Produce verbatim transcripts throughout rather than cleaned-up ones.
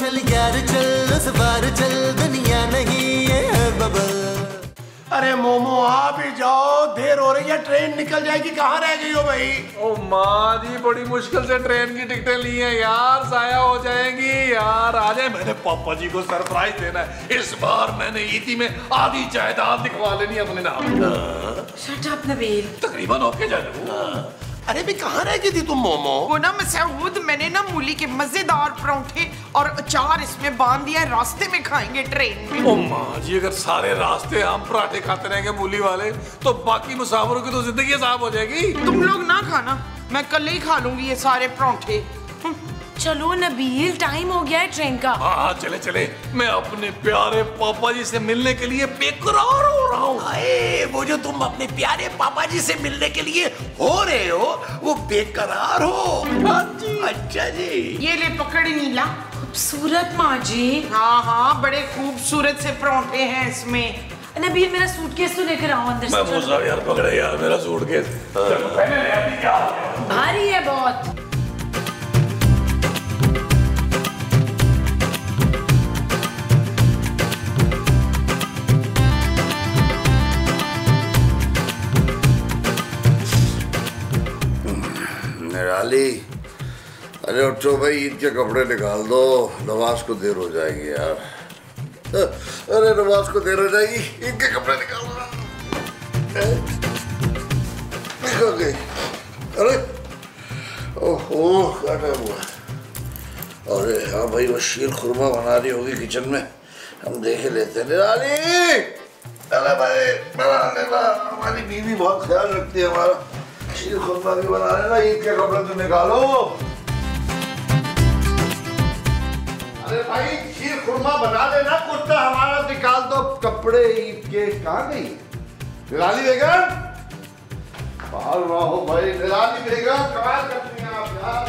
चल यार चल, उस बार चल, दुनिया नहीं ये है बबल। अरे मोमो आप ही जाओ, देर हो रही है, ट्रेन निकल जाएगी। कहाँ रह गई हो भाई? ओ माँ जी, बड़ी मुश्किल से ट्रेन की टिकटें ली हैं यार, जाया हो जाएंगी यार। आ जाए, मैंने पापा जी को सरप्राइज देना है इस बार। मैंने ईदी में आधी जायदाद दिखवा लेनी अपने नाम। Shut up Nabeel. तकरीबन ओके जानू। अरे भी कहाँ रह गई थी तुम मोमो? वो ना मसऊद, मैंने ना मूली के मजेदार परांठे और अचार इसमें बांध दिया है, रास्ते में खाएंगे ट्रेन में। ओ माँ जी, अगर सारे रास्ते हम पराठे खाते रहेंगे मूली वाले तो बाकी मुसाफिरों की तो जिंदगी आसान हो जाएगी। तुम लोग ना खाना, मैं कल ही खा लूंगी ये सारे परांठे। चलो नबील, टाइम हो गया है ट्रेन का। हाँ चले चले, मैं अपने प्यारे पापा जी से मिलने के लिए बेकरार हो रहा हूँ। अरे वो जो तुम अपने प्यारे पापा जी से मिलने के लिए हो रहे हो वो बेकरार हो। अच्छा जी, ये ले पकड़ी नीला। खूबसूरत माँ जी। हाँ हाँ, बड़े खूबसूरत से परांठे हैं इसमें। नबील मेरा सूटकेस तो लेकर आओ अंदर से। मैं मुझे यार पकड़े यार मेरा सूटकेस, पहले ले आती क्या? भारी है बहुत। निराली, अरे उठो भाई, ईद के कपड़े निकाल दो, नमाज को देर हो जाएगी यार। अरे नमाज को देर हो जाएगी, ईद के कपड़े निकाल दो। निकल गई। अरे ओहो, क्या टाइम हुआ? अरे हाँ भाई, वो शीर खुरमा बना रही होगी किचन में, हम देख लेते हैं। निराली, अरे भाई बना लेना, हमारी बीवी बहुत ख्याल रखती है हमारा। शीर खुरमा भी बना लेना, ईद के कपड़े तो निकालो। अरे भाई शीर खुरमा बना लेना, कुर्ता हमारा निकाल दो, कपड़े ईद के। कहाँ गई निराली बेगम? बाहर रहो भाई। निराली बेगम, कमाल करती हैं आप यार।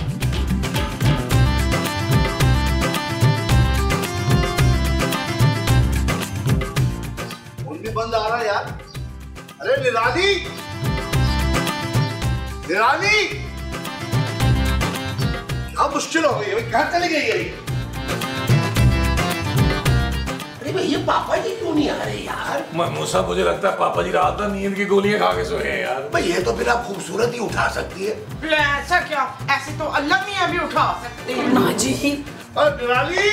उनकी बंद आ रहा है यार। अरे निराली, निराली, क्या मुश्किल हो गई है, कहाँ चली गई है? अरे भाई ये पापा जी क्यों नहीं आ रहे यार? मूसा, मुझे लगता है पापा जी रात में नींद की गोलियां खा के सोए हैं यार। भाई ये तो फिर आप खूबसूरत ही उठा सकती है। ले, ऐसा क्या? ऐसे तो अल्लाह मियां भी उठा सकते हैं। माँ जी, निराली,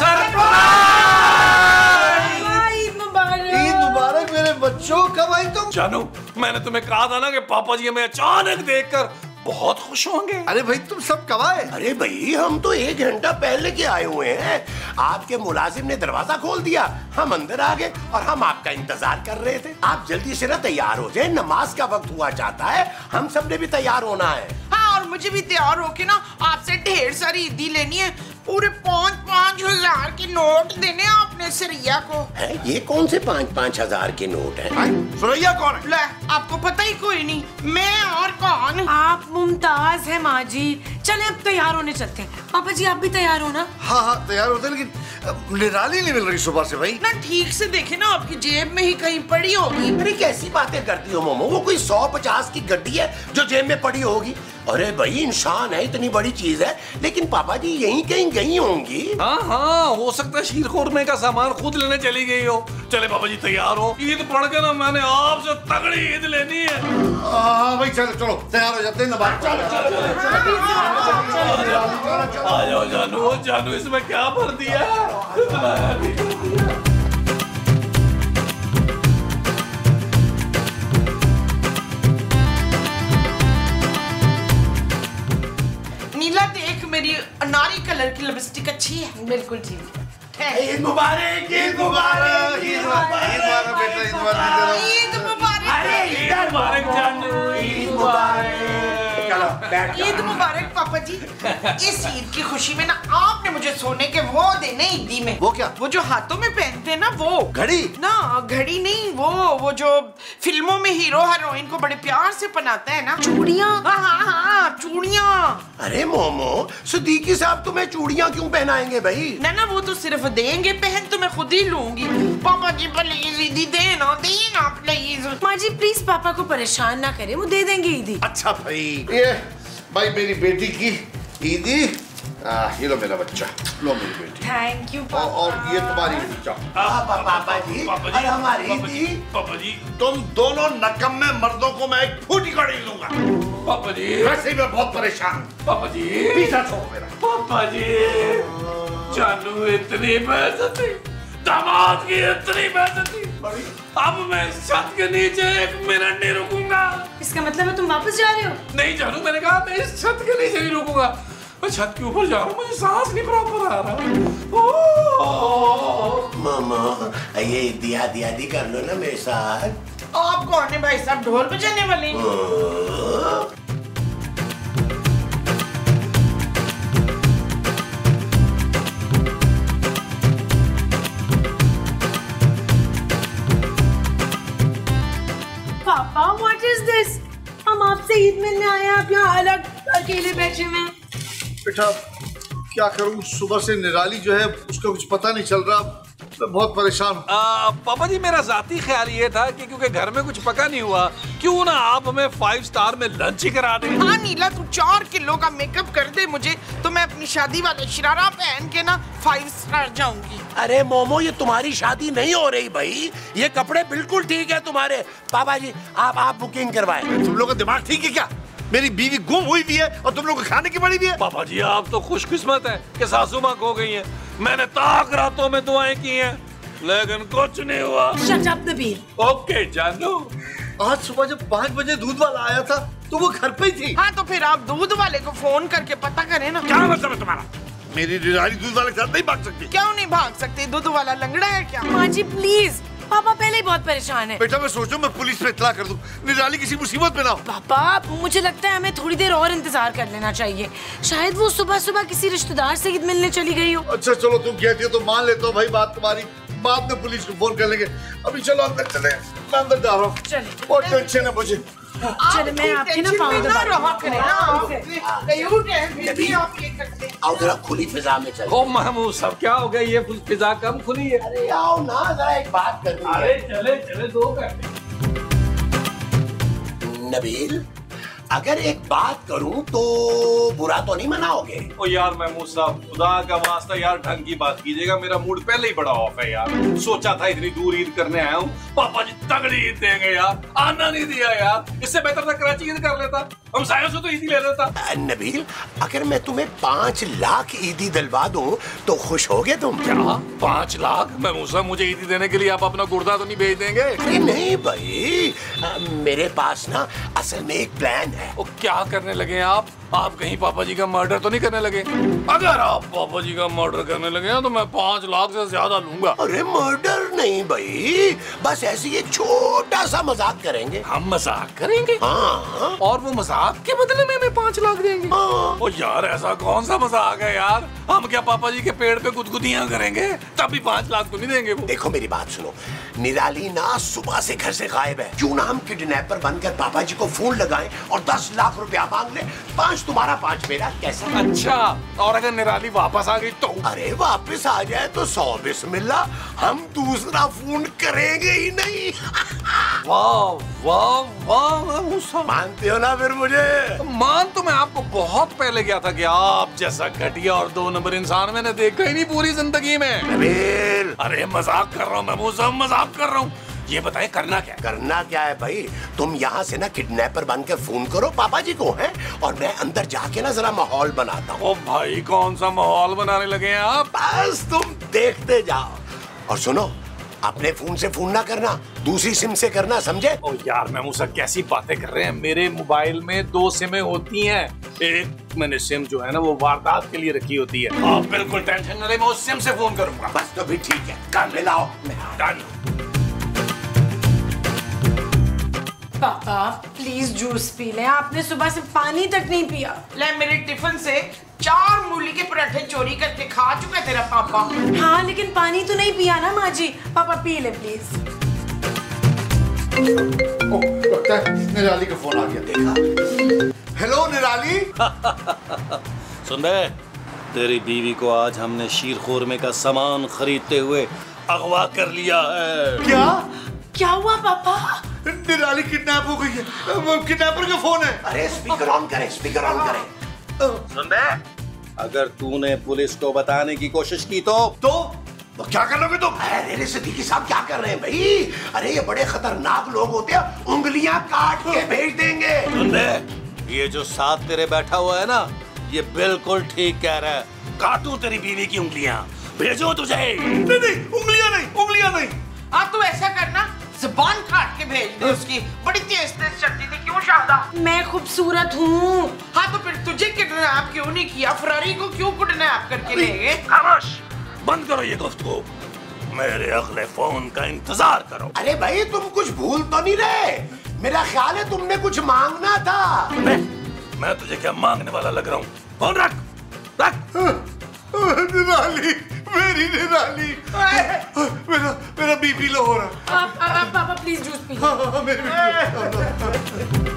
ईद मुबारक। ईद मुबारक मेरे बच्चों। कब आई तुम? जानू, मैंने तुम्हें कहा था ना कि पापा जी हमें अचानक देखकर बहुत खुश होंगे। अरे भाई तुम सब कब आए? अरे भाई हम तो एक घंटा पहले के आए हुए हैं। आपके मुलाजिम ने दरवाजा खोल दिया, हम अंदर आ गए और हम आपका इंतजार कर रहे थे। आप जल्दी से ना तैयार हो जाए, नमाज का वक्त हुआ चाहता है, हम सब ने भी तैयार होना है। हाँ, और मुझे भी तैयार होके ना आपसे ढेर सारी ईदी लेनी है। पूरे पाँच पाँच हजार के नोट देने आपने सरैया को। है? ये कौन से पाँच पाँच हजार के नोट हैं? सुरैया कौन है? ले, आपको पता ही कोई नहीं, मैं और कौन? आप मुमताज है माँ जी। चले अब तैयार होने चलते हैं। पापा जी आप भी तैयार हो ना? हाँ हाँ तैयार होते, लेकिन निराली नहीं मिल रही सुबह से भाई। ना ठीक से देखे ना, आपकी जेब में ही कहीं पड़ी होगी। अरे कैसी बातें करती हो मोमो, वो कोई सौ पचास की गड्डी है जो जेब में पड़ी होगी? अरे भाई इंसान है, इतनी बड़ी चीज है, लेकिन पापा जी यहीं कहीं गई होंगी। हाँ हाँ, हो सकता है शीर खुरमे का सामान खुद लेने चली गई हो। चले पापा जी तैयार हो, ईद पढ़ के ना मैंने आपसे तगड़ी ईद लेनी है। हाँ भाई चलो चलो तैयार हो जाते हैं ना। आ जाओ जानू, जानू इसमें क्या भर दिया? नीला देख, मेरी अनारी कलर की लिपस्टिक अच्छी है। बिल्कुल ठीक है। ईद मुबारक, ईद मुबारक, ईद मुबारक बेटा, ईद मुबारक। ईद मुबारक। ईद मुबारक जानू, ईद मुबारक। चलो बैठ जाओ। ईद मुबारक पापा जी। इस ईद की खुशी में ना आपने मुझे सोने के वो देने ईदी में। वो क्या? वो जो हाथों में पहनते हैं ना, वो घड़ी ना, घड़ी नहीं, वो वो जो फिल्मों में हीरो हीरोइन को बड़े प्यार से पहनाता है ना, चूड़ियाँ। हाँ हाँ हाँ, चूड़ियाँ। अरे मोमो, सिद्दीकी साहब तुम्हें चूड़ियाँ क्यों पहनाएंगे भाई? ना ना, वो तो सिर्फ देंगे, पहन तो मैं खुद ही लूंगी। पापा जी प्लीज ईदी देना, देना प्लीज। माँ जी प्लीज पापा को परेशान ना करें, वो दे देंगे ईदी। अच्छा भाई, ये भाई मेरी बेटी की ईदी आ, ये लो मेरा बच्चा, लो मेरी बेटी। थैंक यू और, और ये तुम्हारी बेटी। पापा पापा जी और हमारी दी पापा जी तुम दोनों नकम्मे मर्दों को मैं एक फूटी का नहीं लूंगा। पापा जी वैसे ही मैं बहुत परेशान हूँ। पापा जी पीछा छोड़ो मेरा। पापा जी जानू इतनी बेइज्जती, दामाद की इतनी बेइज्जती, अब मैं इस छत के नीचे एक मिनट नहीं रुकूंगा। इसका मतलब है तुम वापस जा रहे हो? नहीं जानू, मैंने कहा मैं इस छत के नीचे नहीं रुकूंगा। मैं छत के ऊपर जा रहा हूँ, मुझे सांस नहीं प्रॉपर आ रहा। मामा ये दिया दिया दी कर लो ना मेरे साथ। आप कौन है भाई साहब, ढोल बजाने वाले? पापा व्हाट इज दिस? हम आपसे ईद मिलने आए हैं, आप यहाँ अलग अकेले बैठे हुए हैं। बेटा क्या करूं, सुबह से निराली जो है उसका कुछ पता नहीं चल रहा, मैं बहुत परेशान हूँ। पापा जी मेरा जाती ख्याल ये था कि क्योंकि घर में कुछ पका नहीं हुआ, क्यों ना आप हमें फाइव स्टार में लंच ही करा दें। हाँ नीला, तू चार किलो का मेकअप कर दे मुझे, तो मैं अपनी शादी वाले शरारा पहन के ना फाइव स्टार जाऊंगी। अरे मोमो ये तुम्हारी शादी नहीं हो रही भाई, ये कपड़े बिल्कुल ठीक है तुम्हारे। पापा जी आप आप बुकिंग करवाएं। तुम लोगों का दिमाग ठीक है क्या? मेरी बीवी गुम हुई भी है और तुम लोग खाने की पड़ी भी है। पापा जी आप तो खुशकिस्मत हैं कि सासू माँ खो गई हैं। मैंने ताक रातों में दुआएं की हैं लेकिन कुछ नहीं हुआ। Shut up Nabeel. ओके जानू। आज सुबह जब पाँच बजे दूध वाला आया था तो वो घर पे ही थी। हाँ तो फिर आप दूध वाले को फोन करके पता करें ना। क्या मतलब है तुम्हारा? मेरी निराली दूध वाले के साथ नहीं भाग सकती। क्यों नहीं भाग सकते? दूध वाला लंगड़ा है क्या? माँ जी प्लीज, पापा पहले ही बहुत परेशान है। बेटा मैं सोच रहा हूँ मैं पुलिस में इत्तला कर दूं, निराली किसी मुसीबत में ना हो। पापा मुझे लगता है हमें थोड़ी देर और इंतजार कर लेना चाहिए, शायद वो सुबह सुबह किसी रिश्तेदार से ईद मिलने चली गई हो। अच्छा चलो तुम कहती हो तो मान लेता हूँ भाई बात तुम्हारी, बाद में पुलिस को फोन कर लेंगे। अभी चलो अंदर चले, मैं अंदर जा रहा हूँ। चलिए। बहुत टेंशन है मुझे। चलो मैं आपकी ना पाँव दबा रही हूँ। आओ जरा खुली फिजा में चलो। ओ महमूद साहब क्या हो गया, ये फिजा कम खुली है? अरे आओ ना जरा एक बात करनी है। अरे चले चले दो करते। नबील अगर एक बात करूं तो बुरा तो नहीं मनाओगे? ओ यार महमूद साहब खुदा का वास्ता यार ढंग की बात कीजिएगा, मेरा मूड पहले ही बड़ा ऑफ है यार। सोचा था इतनी दूर ईद करने आया हूँ, पापा जी तगड़ी ईद देंगे यार, आना नहीं दिया यार। इससे बेहतर था कराची ईद कर लेता, हम सायों से तो ईदी ले लेता। नबील अगर मैं तुम्हें पाँच लाख ईदी दिलवा दूं तो खुश होगे तुम? क्या पाँच लाख? महमूद साहब मुझे ईदी देने के लिए आप अपना गुर्दा तो नहीं भेज देंगे? अरे नहीं भाई, आ, मेरे पास ना असल में एक प्लान है। ओ क्या करने लगे आप? आप कहीं पापा जी का मर्डर तो नहीं करने लगे? अगर आप पापा जी का मर्डर करने लगे तो मैं पाँच लाख से ज्यादा लूंगा। अरे मर्डर नहीं भाई, बस ऐसी एक छोटा सा मजाक करेंगे। हम मजाक करेंगे? हाँ। और वो मजाक के बदले में हमें पाँच लाख देंगे? हाँ। ओ यार ऐसा कौन सा मजाक है यार? हम क्या पापा जी के पेड़ पे गुदगुदियां करेंगे तब भी पाँच लाख तो नहीं देंगे वो? देखो मेरी बात सुनो, निराली ना सुबह से घर से गायब है, क्यों ना हम किडनैपर बनकर पापा जी को फोन लगाएं और दस लाख रुपया मांग ले, पाँच तुम्हारा पाँच मेरा, कैसा? अच्छा और अगर निराली वापस आ गई तो? अरे वापस आ जाए तो सौ बिस्मिल्लाह, हम दूसरा फोन करेंगे ही नहीं। वाह वाह वाह, मानते हो ना फिर मुझे? मान तो मैं आपको बहुत पहले गया था कि आप जैसा घटिया और दो नंबर इंसान मैंने देखा ही नहीं पूरी जिंदगी में। नबील अरे मजाक कर रहा हूँ मैं, मुझे मजाक कर रहा हूँ। ये बताएं करना क्या? करना क्या है भाई, तुम यहाँ से ना किडनैपर बन के फोन करो पापा जी को, हैं, और मैं अंदर जाके ना जरा माहौल बनाता हूँ। ओ भाई कौन सा माहौल बनाने लगे हैं आप? बस तुम देखते जाओ। और सुनो, अपने फोन से फोन ना करना, दूसरी सिम से करना, समझे? ओ यार मैं मुझसे कैसी बातें कर रहे हैं, मेरे मोबाइल में दो सिमें होती हैं। एक मैंने सिम जो है ना वो वारदात के लिए रखी होती है। आप बिल्कुल टेंशन न ले, मैं उस सिम से फोन करूंगा। बस तो भी ठीक है, कर मिलाओ। डन। पापा प्लीज जूस पी लें, आपने सुबह से पानी तक नहीं पिया। ले मेरे टिफिन से चार मूली के पराठे चोरी करके खा चुका तेरा पापा। हाँ लेकिन पानी तो नहीं पिया ना माँ जी। पापा पी ले प्लीज। ओ, लगता है निराली का फोन आ गया। देखा? हेलो निराली। सुन बे, तेरी बीवी को आज हमने शीर खोरमे का सामान खरीदते हुए अगवा कर लिया है। क्या क्या हुआ पापा? निराली किडनैप हो गई है, वो किडनैपर का फोन है। अरे स्पीकर ऑन करें, स्पीकर ऑन करें। सुन बे, अगर तूने पुलिस को बताने की कोशिश की तो तो तो क्या कर लोगे तुम? अरे अरे सिद्दीकी साहब क्या कर रहे हैं भाई? अरे ये बड़े खतरनाक लोग होते हैं, उंगलियां काट के भेज देंगे। सुन ले, ये जो साथ तेरे बैठा हुआ है ना, ये बिल्कुल ठीक कह रहा है। काटूं तेरी बीवी की उंगलियां, भेजो तुझे। नहीं नहीं, उंगलियां नहीं, उंगलियां नहीं। आप तो ऐसा करना, ज़ुबान काट के भेज दे उसकी। बड़ी तेज तेज चलती थी, क्यों शारदा? मैं खूबसूरत हूँ। हाँ तो फिर तुझे किडनैप क्यों नहीं किया? फरारी को क्यों किडनैप करके ले गए? खामोश, बंद करो ये गुफ्तगू। मेरे अगले फोन का इंतजार करो। अरे भाई तुम कुछ भूल तो नहीं रहे? मेरा ख्याल है तुमने कुछ मांगना था। मैं, मैं तुझे क्या मांगने वाला लग रहा हूँ? फोन रख, रख। निराली, मेरी निराली, मेरा मेरा बीपी लो हो रहा है। पापा प्लीज जूस पी। हाँ, हाँ, मेरी बीपी।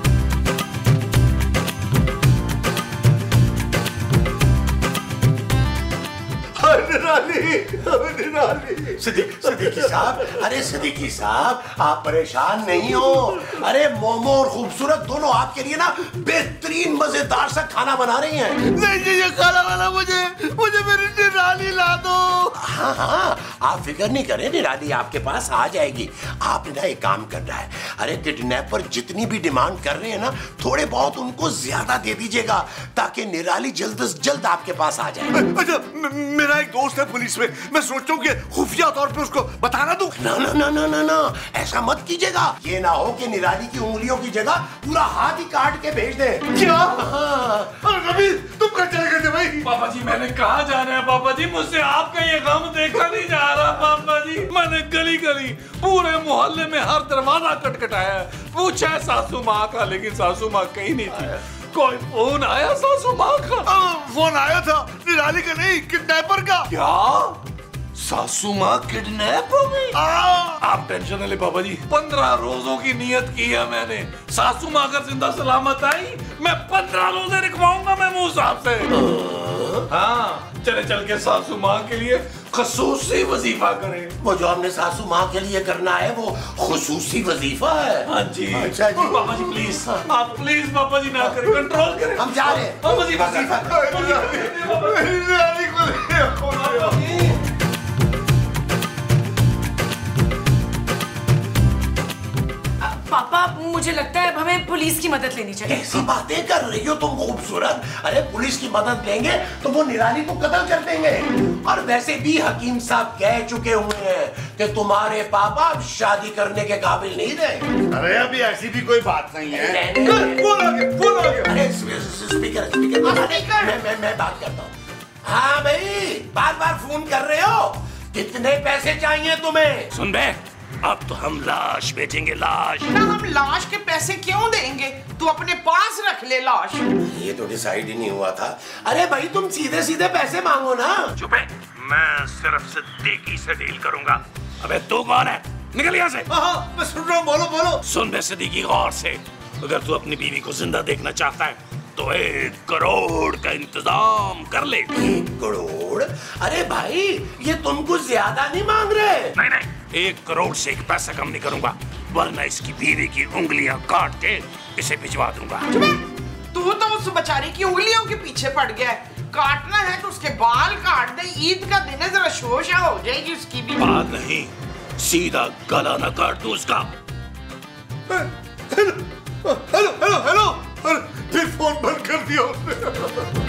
निराली, निराली। सिद्दीकी साहब, अरे सिद्दीकी साहब आप परेशान नहीं हो। अरे मोमो और खूबसूरत दोनों आपके लिए ना बेहतरीन मजेदार सा खाना बना रही हैं। नहीं ये खाना वाला मुझे मुझे मेरी निराली ला दो। हाँ हाँ आप फिक्र नहीं करें, निराली आपके पास आ जाएगी। आपने ना एक काम करना है, अरे किडनैपर जितनी भी डिमांड कर रहे हैं ना, थोड़े बहुत उनको ज्यादा दे दीजिएगा ताकि निराली जल्द से जल्द आपके पास आ जाए। अच्छा मेरा एक दोस्त है पुलिस में, मैं सोचता हूँ कि खुफिया तौर पे उसको बताना दूं। ना ना ना ना ना ना ऐसा मत कीजिएगा। ये ना हो कि निराली की उंगलियों की जगह पूरा हाथ ही काट के भेज दे। क्या? रवि तुम क्या चले गए थे भाई? पापा जी मैंने कहा जाना है पापा जी, मुझसे आपका ये गम देखा नहीं जा रहा पापा जी। मैंने गली गली पूरे मोहल्ले में हर दरवाजा खटखटाया, पूछा सासू माँ का, लेकिन सासू माँ कहीं नहीं थी। कोई फोन आया सासू माँ का? आ, फोन आया था, निराली का नहीं, किडनैपर का। क्या सासू माँ किडनैप हो गई? आप टेंशन न ले पापा जी, पंद्रह रोजों की नियत की है मैंने। सासू माँ अगर जिंदा सलामत आई, मैं पंद्रह रोजे रखवाऊंगा मैं मुंह साहब से। हाँ चले चल के सासू माँ के लिए खसूसी वजीफा करें। वो जो हमने सासू माँ के लिए करना है वो खुसूसी वजीफा है। हाँ जी। अच्छा जी। पापा जी प्लीज, आप प्लीज पापा जी ना करें, कंट्रोल करें। हम जा रहे हैं। हम वजीफा वजीफा निराली को ले आओ। पापा मुझे लगता है हमें पुलिस की मदद लेनी चाहिए। कैसी बातें कर रही हो तुम खूबसूरत? अरे पुलिस की मदद लेंगे तो वो निराली को कत्ल कर देंगे। और वैसे भी हकीम साहब कह चुके हुए हैं कि तुम्हारे पापा अब शादी करने के काबिल नहीं रहे। अरे अभी ऐसी भी कोई बात नहीं है। फोन आ गया, फोन आ गया। अरे स्पीकर स्पीकर मैं मैं मैं बात करता हूँ। हाँ भाई बार बार फोन कर रहे हो, कितने पैसे चाहिए तुम्हें? सुन बे, अब तो हम लाश बेचेंगे, लाश। ना हम लाश के पैसे क्यों देंगे? तू अपने पास रख ले लाश। ये तो डिसाइड ही नहीं हुआ था। अरे भाई तुम सीधे सीधे पैसे मांगो ना। चुप है, मैं सिर्फ सिद्दीकी से डील करूंगा। अबे तू कौन है? निकल यहाँ से। हाँ मैं सुन रहा हूँ, बोलो बोलो। सुन बे सिद्दीकी गौर से, अगर तू अपनी बीवी को जिंदा देखना चाहता है तो एक करोड़ का इंतजाम कर ले। एक करोड़? अरे भाई ये तुम कुछ ज्यादा नहीं मांग रहे? नहीं नहीं, एक करोड़ से एक पैसा कम नहीं करूंगा, वरना इसकी बीवी की उंगलियां काट के इसे भिजवा दूंगा। तू तो उस बेचारी की उंगलियों के पीछे पड़ गया है। काटना है तो उसके बाल काट दे, ईद का दिन है, जरा शोशा हो जाएगी उसकी भी। बाल नहीं, सीधा गला न काट दूं उसका। हेलो हेलो हेलो, फिर फोन बंद कर दिया उसने।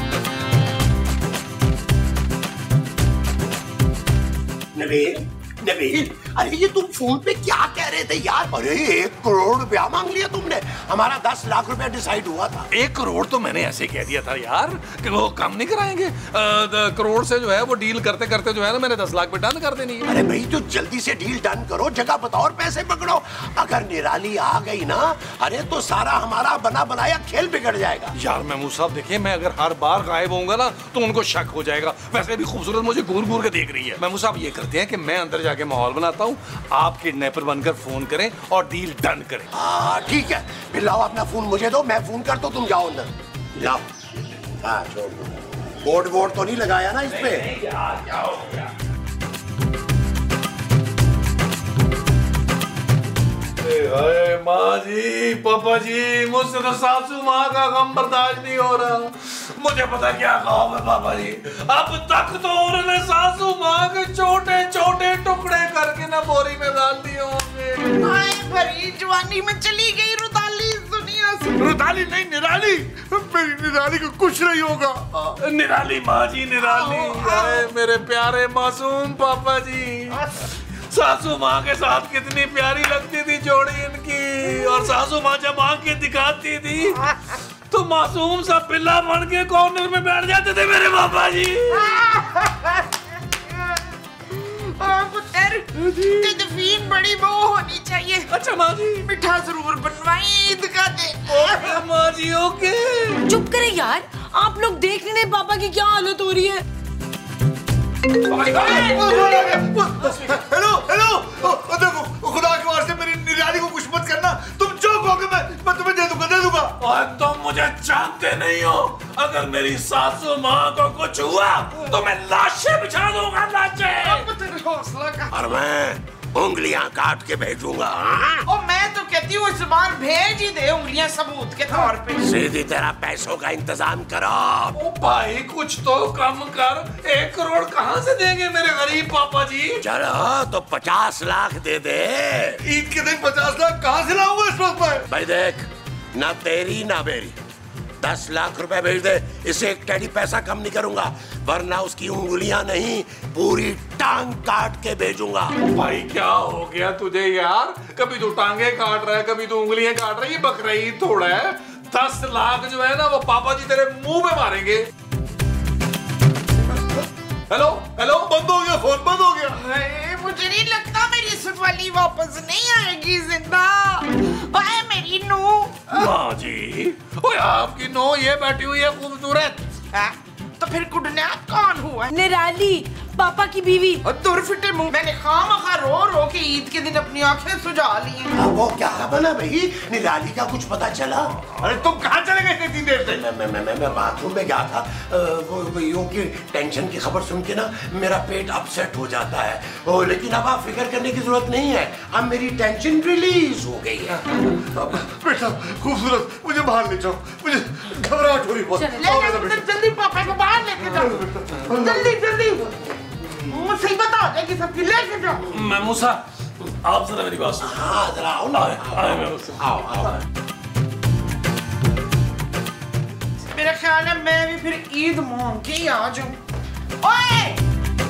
नवीन नवीन, अरे ये तुम फोन पे क्या कह रहे थे यार? अरे एक करोड़ रुपया मांग लिया तुमने, हमारा दस लाख रुपया डिसाइड हुआ था। एक करोड़ तो मैंने ऐसे कह दिया था यार कि वो काम नहीं कराएंगे। आ, करोड़ से जो है वो डील करते करते जो है ना मैंने दस लाख पे डन कर देनी है। अरे भाई तो जल्दी से डील डन करो, जगह बताओ और पैसे पकड़ो। अगर निराली आ गई ना, अरे तो सारा हमारा बना बनाया खेल बिगड़ जाएगा। यार महमूद साहब देखिए, मैं अगर हर बार गायब होऊंगा ना तो उनको शक हो जाएगा। वैसे भी खूबसूरत मुझे घूर घूर के देख रही है। महमूद साहब ये करते हैं कि मैं अंदर जाके माहौल बनाता हूँ, आप किडनैपर बनकर फोन करें और डील डन करें। हाँ ठीक है, फिर लाओ अपना फोन मुझे दो, मैं फोन करता हूँ, तुम जाओ अंदर जाओ। हाँ छोड़ दो, बोर्ड वोर्ड तो नहीं लगाया ना इस पे? यार क्या हो गया? हाय माँ जी, पापा जी, मुझसे तो सासू माँ का गम बर्दाश्त नहीं हो रहा। मुझे पता क्या काम है पापा जी, अब तक तो उन्होंने सासू माँ के छोटे छोटे टुकड़े करके ना बोरी में डाल दिए होंगे। हाय भरी जवानी में चली गई रुदाली दुनिया से। रुदाली नहीं, निराली। मेरी निराली को कुछ नहीं होगा। निराली माँ जी, निराली। हाय मेरे प्यारे मासूम पापा जी, सासू माँ के साथ कितनी प्यारी लगती थी जोड़ी इनकी। और सासू माँ जब आंखें दिखाती थी तो मासूम सा पिल्ला बन के कॉर्नर में बैठ जाते थे मेरे पापा जी। पुत्र तदफीन बड़ी बहू होनी चाहिए। अच्छा माँ जी, मिठा जरूर बनवाई ईद का दिन। ओके माँ जी, ओके। चुप करें यार, आप लोग देख नहीं रहे पापा की क्या हालत हो रही है। हेलो हेलो, देखो खुदा के वास्ते मेरी निराली को कुछ मत करना। तुम जो कहोगे मैं मैं तुम्हें दे दूंगा दे दूंगा। और तुम मुझे जानते नहीं हो, अगर मेरी सासू माँ को कुछ हुआ तो मैं लाशें बिछा दूंगा, लाशें। हौसला का। और मैं उंगलियां काट के भेजूंगा। और मैं तो कहती हूँ इस बार भेज ही दे उंगलियां सबूत के तौर पे। सीधी तरह पैसों का इंतजाम करो। ओ भाई कुछ तो कम कर, एक करोड़ कहाँ से देंगे मेरे गरीब पापा जी? चलो तो पचास लाख दे दे। ईद के दिन पचास लाख कहाँ से लाऊंगा इस वक्त में? भाई देख, ना तेरी ना मेरी, दस लाख रुपए भेज दे, इसे एक टेडी पैसा कम नहीं करूंगा, वरना उसकी उंगलियां नहीं पूरी टांग काट के भेजूंगा। भाई क्या हो गया तुझे यार, कभी तू टांगे काट रहा है, कभी तू उंगलियां काट रहा है। ये बकरीद थोड़ा है, दस लाख जो है ना वो पापा जी तेरे मुंह में मारेंगे। हेलो हेलो, बंद हो गया फोन, बंद हो गया। अरे, मुझे नहीं लगता मेरी सुनवाली वापस नहीं आएगी जिंदा। आए मेरी नू। माँ जी, ओए आपकी नो ये बैठी हुई है खूबसूरत। हाँ? तो फिर गुडनैप कौन हुआ? निराली, पापा की बीवी। और दूर फिटे मुंह, मैंने खामखा रो रो के ईद के दिन अपनी आंखें सुझा ली हैं। वो क्या बना भाई, निराली का कुछ पता चला? अरे तुम कहाँ चले गए इतनी देर से? मैं मैं मैं मैं, मैं बाथरूम में गया था। वो, वो यूं की टेंशन की खबर सुन के ना मेरा पेट अपसेट हो जाता है। ओ, लेकिन अब आप फिक्र करने की जरूरत नहीं है, अब मेरी टेंशन रिलीज हो गई है। बेटा खूबसूरत, मुझे बाहर ले जाओ, मुझे घबराहट हो रही बहुत। ले जल्दी पापा को बाहर लेके जाओ, जल्दी जल्दी। सही बता जाएगी सबकी, लेके जाओ। मैं मूसा, आप जरा मेरी बात सुनो। हाँ जरा आओ ना, आओ आओ। मेरा ख्याल है मैं भी फिर ईद मांग के ही आ जाऊं। ओए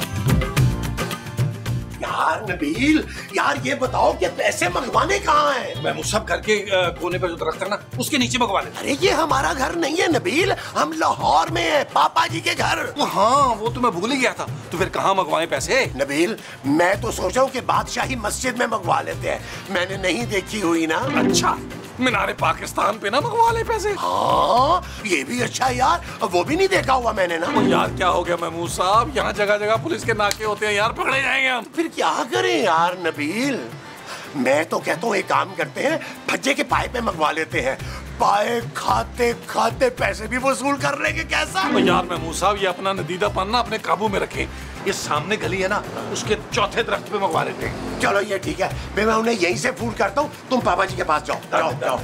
यार नबील, यार ये बताओ कि पैसे मंगवाने कहाँ हैं? मैं मुसब घर के कोने पर जो दरख्त है ना उसके नीचे मंगवा ले। अरे ये हमारा घर नहीं है नबील, हम लाहौर में हैं, पापा जी के घर। हाँ वो तो मैं भूल ही गया था। तो फिर कहाँ मंगवाए पैसे? नबील, मैं तो सोचा हूँ कि बादशाही मस्जिद में मंगवा लेते हैं, मैंने नहीं देखी हुई ना। अच्छा, मीनारे पाकिस्तान पे ना मंगवा ले पैसे। हाँ ये भी अच्छा यार, वो भी नहीं देखा हुआ मैंने ना। ओ यार क्या हो गया महमूद साहब, यहाँ जगह जगह पुलिस के नाके होते हैं यार, पकड़े जाएंगे हम। फिर क्या करें यार नबील, मैं तो कहता हूँ एक काम करते हैं, भज्जे के पाए पे मंगवा लेते हैं, पाए खाते खाते पैसे भी वसूल कर लेंगे, कैसा? ओ यार महमूद साहब, ये अपना नदीदापन ना अपने काबू में रखें। ये सामने गली है ना, उसके चौथे दरख्त पे मंगवा लेते हैं। चलो ये ठीक है, मैं मैं उन्हें यहीं से फोन करता हूँ, तुम पापा जी के पास जाओ। जाओ जाओ।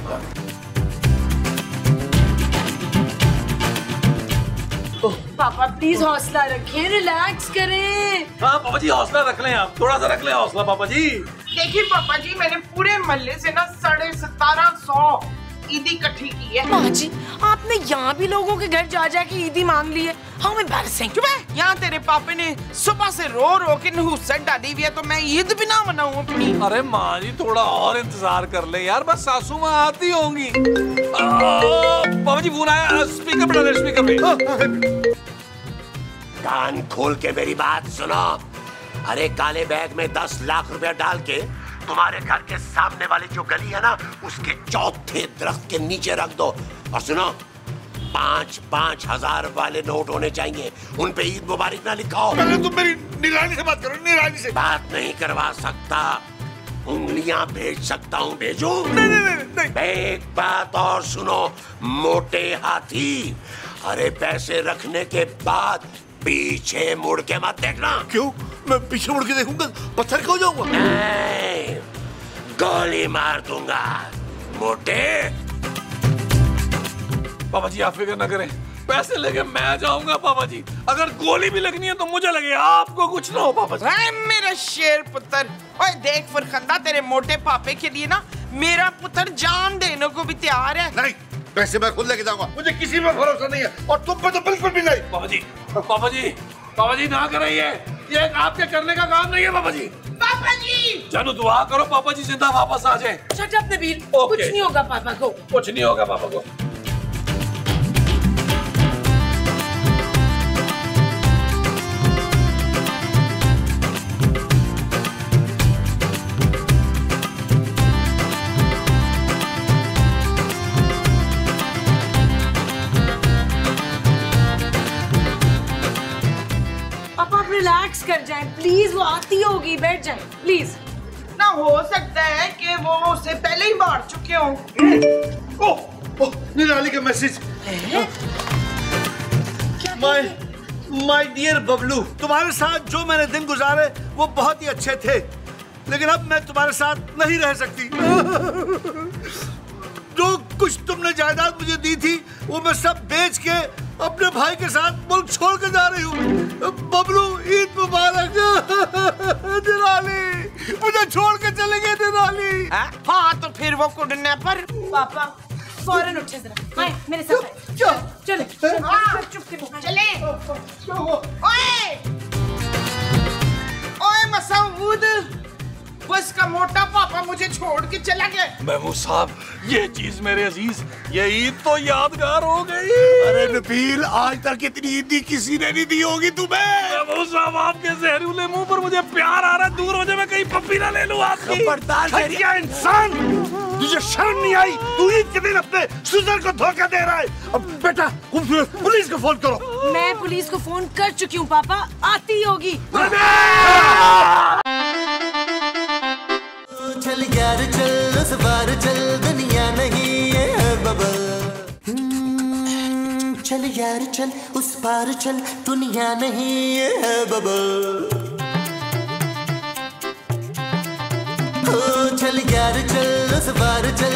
पापा प्लीज हौसला रखें, रिलैक्स करें। हाँ पापा जी हौसला रख लें, आप थोड़ा सा रख लें हौसला पापा जी। देखिए पापा जी, मैंने पूरे मोहल्ले से ना साढ़े सतारह सौ ईदी इकट्ठी की है। माँ जी, आपने यहाँ भी लोगों के घर जा जा के ईदी मांग ली है। How embarrassing. क्यों है? यहाँ तेरे पापे ने सुबह से रो रो के नहुसत डाली हुई है, तो मैं ईद भी ना मनाऊं अपनी? अरे माँ जी थोड़ा और इंतजार कर ले यार, बस सासू माँ आती होंगी। पापा जी फोन आया, स्पीकर पे डाले, स्पीकर पे। कान खोल के मेरी बात सुनो। अरे काले बैग में दस लाख रुपया डाल के तुम्हारे घर के सामने वाली जो गली है ना, उसके चौथे दरख्त के नीचे रख दो। और सुनो, पाँच पाँच हजार वाले नोट होने चाहिए, उन पे ईद मुबारक ना लिखाओ। पहले तुम मेरी निराली से बात करो, निराली से। बात नहीं करवा सकता, उंगलियां भेज सकता हूँ, भेजो? नहीं नहीं नहीं नहीं। एक बात और सुनो मोटे हाथी, अरे पैसे रखने के बाद पीछे मुड़ के मत देखना। क्यों? मैं पीछे मुड़ के देखूंगा, पत्थर खो जाऊंगा। नहीं, गोली मार दूंगा मोटे। पापा जी आप फिक्र ना करें, पैसे लेके मैं जाऊंगा पापा जी। अगर गोली भी लगनी है तो मुझे लगे, आपको कुछ ना हो पापा जी। अरे मेरा शेर पुत्र, ओए देख फरखंदा, तेरे मोटे पापे के लिए ना मेरा पुत्र जान देने को भी तैयार है। नहीं, पैसे मैं खुद लेके जाऊंगा, मुझे किसी पे भरोसा नहीं है और तुम पे तो बिल्कुल भी नहीं। पापा जी पापा जी पापा जी ना करें, ये ये आपके करने का काम नहीं है पापा जी। पापा जी जानू दुआ करो पापा जी जिंदा वापस आ जाए। शट अप नबील, कुछ नहीं होगा पापा को, कुछ नहीं होगा पापा को। रिलैक्स कर जाएं प्लीज, वो आती होगी, बैठ जाएं प्लीज। ना हो सकता है कि वो उससे पहले ही मार चुके हों। ओह ओह निराली का message. My my dear Bablu, तुम्हारे साथ जो मैंने दिन गुजारे वो बहुत ही अच्छे थे, लेकिन अब मैं तुम्हारे साथ नहीं रह सकती। जो कुछ तुमने जायदाद मुझे दी थी वो मैं सब बेच के अपने भाई के साथ मुल्क छोड़ के जा रही हूँ। बबलू ईद मुबारक। निराली मुझे छोड़ के चले गए निराली। हाँ तो फिर वो किडनैपर। पापा फौरन उठे जरा, आए मेरे साथ क्या? चले चुप चले। ओए ओए मसूद, बस का मोटा पापा मुझे छोड़ के चला गया। महमूद साहब ये चीज मेरे अजीज, ये ईद तो यादगार हो गई। अरे नबील, आज तक इतनी ईदी किसी ने नहीं दी होगी तुम्हें। महमूद साहब आपके जहरीले मुंह पर मुझे प्यार आ रहा है, दूर हो जाए, मैं कहीं पप्पी ना ले लूं आपकी। खबरदार तेरी इंसान, तुझे शर्म नहीं आई? तू ईद के दिन अपने सुजर को धोखा दे रहा है। अब बेटा पुलिस को फोन करो। मैं पुलिस को फोन कर चुकी हूँ पापा, आती होगी। चल यार चल उस बार चल, दुनिया नहीं है बबल। चल यार चल उस पार चल, दुनिया नहीं है बबल। चल यार चल उस बार चल,